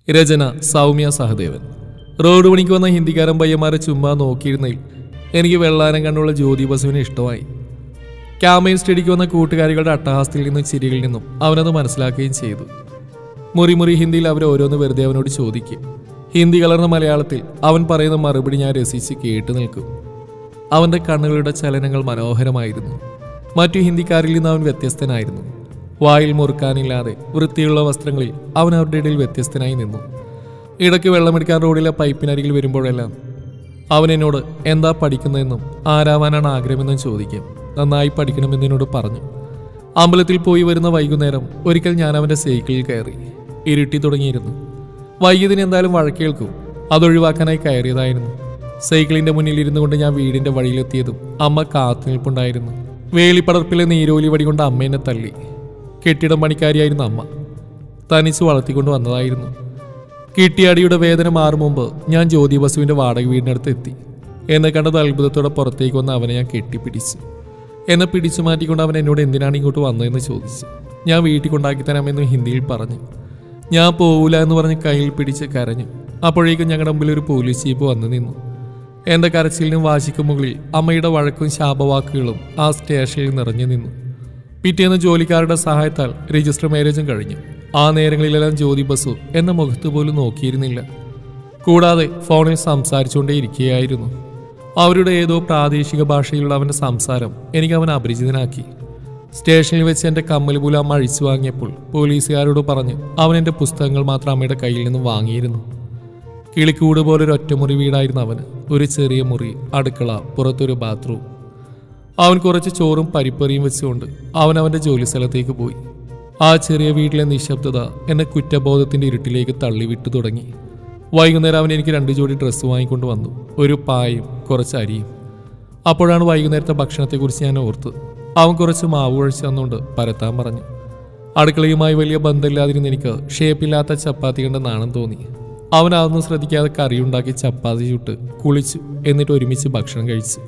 രചന Soumya Sahadevan. Road പണിക്ക് വന്ന ഹിന്ദിക്കാരൻ പയ്യന്മാരെ ചുമ്മാ നോക്കിയിരുന്നതിൽ എനിക്ക് വെള്ളാരം കണ്ടുള്ള ജ്യോതി ബസുവിനെ ഇഷ്ടമായി. ക്യാമയിൽ സ്റ്റഡിക്ക് വന്ന കൂട്ടുകാരികളുടെ അട്ടഹാസത്തിൽ നിന്നും ചിരികളിൽ നിന്നും അവനത് മനസ്സിലാക്കുകയും ചെയ്തു. മുറി ഹിന്ദിയിൽ അവർ ഓരോന്ന് വെറുതെ അവനോട് ചോദിക്കും. ഹിന്ദി കലർന്ന മലയാളത്തിൽ അവൻ പറയുന്ന മറുപടി ഞാൻ രസിച്ച് കേട്ടു നിൽക്കും. അവൻ്റെ കണ്ണുകളുടെ ചലനങ്ങൾ മനോഹരമായിരുന്നു. മറ്റു ഹിന്ദിക്കാരിൽ നിന്ന് അവൻ വ്യത്യസ്തനായിരുന്നു. വായിൽ മുറുക്കാനില്ലാതെ വൃത്തിയുള്ള വസ്ത്രങ്ങളിൽ അവൻ അവരുടെ ഇടയിൽ വ്യത്യസ്തനായി നിന്നു. ഇടയ്ക്ക് വെള്ളമെടുക്കാൻ റോഡിലെ പൈപ്പിനരികിൽ വരുമ്പോഴെല്ലാം അവൻ എന്നോട് എന്താ പഠിക്കുന്നതെന്നും ആരാവാനാണ് ആഗ്രഹമെന്നും ചോദിക്കും. നന്നായി പഠിക്കണമെന്നതിനോട് പറഞ്ഞു. അമ്പലത്തിൽ പോയി വരുന്ന വൈകുന്നേരം ഒരിക്കൽ ഞാൻ അവൻ്റെ സൈക്കിളിൽ കയറി. ഇരുട്ടി തുടങ്ങിയിരുന്നു. വൈകിയതിന് എന്തായാലും വഴക്കേൽക്കും. അതൊഴിവാക്കാനായി കയറിയതായിരുന്നു. സൈക്കിളിൻ്റെ മുന്നിൽ ഇരുന്നു കൊണ്ട് ഞാൻ വീടിൻ്റെ വഴിയിലെത്തിയതും അമ്മ കാത്തുനിൽപ്പുണ്ടായിരുന്നു. വേലിപ്പടർപ്പിലെ നീരോലി വടി കൊണ്ട് അമ്മ എന്നെ തള്ളി. കെട്ടിടം പണിക്കാരിയായിരുന്നു അമ്മ. തനിച്ച് വളർത്തിക്കൊണ്ട് വന്നതായിരുന്നു. കിട്ടിയാടിയുടെ വേദന മാറും മുമ്പ് ഞാൻ ജ്യോതി ബസുവിൻ്റെ വാടക വീടിനടുത്ത് എത്തി. എന്നെ കണ്ടത് അത്ഭുതത്തോടെ പുറത്തേക്ക് വന്ന് അവനെ ഞാൻ കെട്ടിപ്പിടിച്ചു. എന്നെ പിടിച്ചു മാറ്റിക്കൊണ്ട് അവൻ എന്നോട് എന്തിനാണ് ഇങ്ങോട്ട് വന്നതെന്ന് ചോദിച്ചു. ഞാൻ വീട്ടിൽ കൊണ്ടാക്കി തരാമെന്ന് ഹിന്ദിയിൽ പറഞ്ഞു. ഞാൻ പോവില്ല എന്ന് പറഞ്ഞ് കയ്യിൽ പിടിച്ച് കരഞ്ഞു. അപ്പോഴേക്കും ഞങ്ങളുടെ മുമ്പിൽ ഒരു പോലീസ് ജീപ്പ് വന്നു നിന്നു. എൻ്റെ കരച്ചിലിനും വാശിക്കും മുകളിൽ അമ്മയുടെ വഴക്കും ശാപവാക്കുകളും ആ സ്റ്റേഷനിൽ നിറഞ്ഞു നിന്നു. പിറ്റേന്ന് ജോലിക്കാരുടെ സഹായത്താൽ രജിസ്റ്റർ മാരേജും കഴിഞ്ഞു. ആ നേരങ്ങളിലെല്ലാം ജ്യോതി ബസു എന്ന മുഖത്ത് പോലും നോക്കിയിരുന്നില്ല. കൂടാതെ ഫോണിൽ സംസാരിച്ചുകൊണ്ടേ ഇരിക്കുകയായിരുന്നു. അവരുടെ ഏതോ പ്രാദേശിക ഭാഷയിലുള്ള അവൻ്റെ സംസാരം എനിക്ക് അവൻ അപരിചിതനാക്കി. സ്റ്റേഷനിൽ വെച്ച് എൻ്റെ കമ്മൽ പോലും അമ്മ അഴിച്ചു വാങ്ങിയപ്പോൾ പോലീസുകാരോട് പറഞ്ഞ് അവൻ എൻ്റെ പുസ്തകങ്ങൾ മാത്രം അമ്മയുടെ കയ്യിൽ നിന്നും വാങ്ങിയിരുന്നു. കിളിക്കൂട് പോലൊരു ഒറ്റമുറി വീടായിരുന്നു അവന്. ഒരു ചെറിയ മുറി, അടുക്കള, പുറത്തൊരു ബാത്റൂം. അവൻ കുറച്ച് ചോറും പരിപ്പറിയും വെച്ചുകൊണ്ട് അവൻ്റെ ജോലി സ്ഥലത്തേക്ക് പോയി. ആ ചെറിയ വീട്ടിലെ നിശബ്ദത എന്നെ കുറ്റബോധത്തിൻ്റെ ഇരുട്ടിലേക്ക് തള്ളിവിട്ടു തുടങ്ങി. വൈകുന്നേരം അവൻ എനിക്ക് 2 ജോഡി ഡ്രസ്സ് വാങ്ങിക്കൊണ്ട് വന്നു. ഒരു പായും കുറച്ച് അരിയും. അപ്പോഴാണ് വൈകുന്നേരത്തെ ഭക്ഷണത്തെക്കുറിച്ച് ഞാൻ ഓർത്ത്. അവൻ കുറച്ച് മാവ് കുഴച്ച് തന്നുകൊണ്ട് പരത്താൻ പറഞ്ഞു. അടുക്കളയുമായി വലിയ ബന്ധമില്ലാതിരുന്ന് എനിക്ക് ഷേപ്പില്ലാത്ത ചപ്പാത്തി കണ്ട നാണം തോന്നി. അവൻ അതൊന്നും ശ്രദ്ധിക്കാതെ കറിയുണ്ടാക്കി ചപ്പാത്തി ചുട്ട് കുളിച്ചു. എന്നിട്ട് ഒരുമിച്ച് ഭക്ഷണം കഴിച്ചു.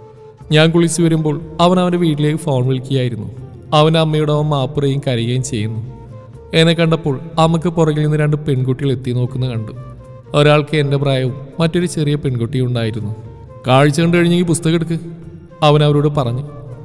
ഞാൻ കുളിച്ചു വരുമ്പോൾ അവൻ അവൻ്റെ വീട്ടിലേക്ക് ഫോൺ വിളിക്കുകയായിരുന്നു. അവൻ്റെ അമ്മയുടെ അവൻ മാപ്പുറയും കരയുകയും ചെയ്യുന്നു. എന്നെ കണ്ടപ്പോൾ അമ്മക്ക് പുറകിൽ നിന്ന് 2 പെൺകുട്ടികൾ എത്തി നോക്കുന്ന കണ്ടു. ഒരാൾക്ക് എൻ്റെ പ്രായവും മറ്റൊരു ചെറിയ പെൺകുട്ടിയും ഉണ്ടായിരുന്നു. കാഴ്ച കണ്ടു കഴിഞ്ഞെങ്കിൽ പുസ്തകം എടുക്ക്, അവൻ അവരോട് പറഞ്ഞു.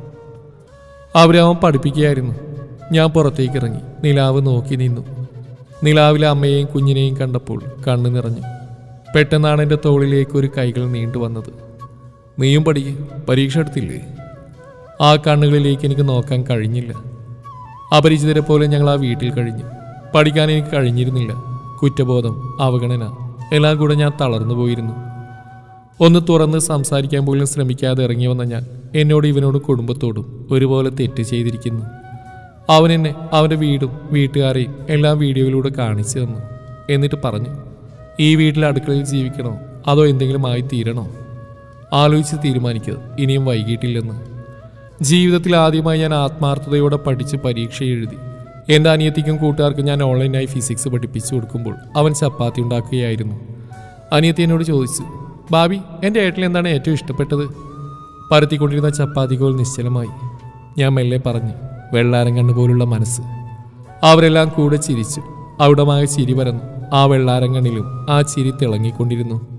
അവരെ അവൻ പഠിപ്പിക്കുകയായിരുന്നു. ഞാൻ പുറത്തേക്ക് ഇറങ്ങി നിലാവ് നോക്കി നിന്നു. നിലാവിലെ അമ്മയെയും കുഞ്ഞിനെയും കണ്ടപ്പോൾ കണ്ണു നിറഞ്ഞു. പെട്ടെന്നാണ് എൻ്റെ തോളിലേക്ക് ഒരു കൈകൾ നീണ്ടു വന്നത്. നീയും പഠിക്ക്, പരീക്ഷ എടുത്തില്ലേ? ആ കണ്ണുകളിലേക്ക് എനിക്ക് നോക്കാൻ കഴിഞ്ഞില്ല. അപരിചിതരെ പോലെ ഞങ്ങൾ ആ വീട്ടിൽ കഴിഞ്ഞു. പഠിക്കാൻ എനിക്ക് കഴിഞ്ഞിരുന്നില്ല. കുറ്റബോധം, അവഗണന എല്ലാം കൂടെ ഞാൻ തളർന്നു പോയിരുന്നു. ഒന്ന് തുറന്ന് സംസാരിക്കാൻ പോലും ശ്രമിക്കാതെ ഇറങ്ങി വന്ന ഞാൻ എന്നോട് ഇവനോടും കുടുംബത്തോടും ഒരുപോലെ തെറ്റ് ചെയ്തിരിക്കുന്നു. അവൻ എന്നെ അവൻ്റെ വീടും വീട്ടുകാരെയും എല്ലാ വീഡിയോയിലൂടെ കാണിച്ചു തന്നു. എന്നിട്ട് പറഞ്ഞു, ഈ വീട്ടിൽ അടുക്കളയിൽ ജീവിക്കണോ അതോ എന്തെങ്കിലും ആയി തീരണോ? ആലോചിച്ച് തീരുമാനിക്കുക, ഇനിയും വൈകിട്ടില്ലെന്ന്. ജീവിതത്തിൽ ആദ്യമായി ഞാൻ ആത്മാർത്ഥതയോടെ പഠിച്ച് പരീക്ഷ എഴുതി. എൻ്റെ അനിയത്തിക്കും കൂട്ടുകാർക്കും ഞാൻ ഓൺലൈനായി ഫിസിക്സ് പഠിപ്പിച്ചു കൊടുക്കുമ്പോൾ അവൻ ചപ്പാത്തി ഉണ്ടാക്കുകയായിരുന്നു. അനിയത്തി എന്നോട് ചോദിച്ചു, ഭാബി, എൻ്റെ ഏട്ടിൽ എന്താണ് ഏറ്റവും ഇഷ്ടപ്പെട്ടത്? പരത്തിക്കൊണ്ടിരുന്ന ചപ്പാത്തിക്കോൽ നിശ്ചലമായി. ഞാൻ മെല്ലെ പറഞ്ഞു, വെള്ളാരം കണ്ണുപോലുള്ള മനസ്സ്. അവരെല്ലാം കൂടെ ചിരിച്ചു. അവിടമായ ചിരി പരന്നു. ആ വെള്ളാരം കണ്ണിലും ആ ചിരി തിളങ്ങിക്കൊണ്ടിരുന്നു.